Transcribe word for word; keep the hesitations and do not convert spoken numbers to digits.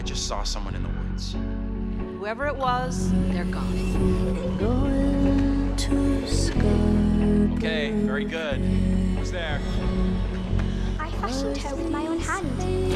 just saw someone in the woods. Whoever it was, they're gone. Going to Scarborough. Okay, very good. Who's there? I fashioned her with my own hand.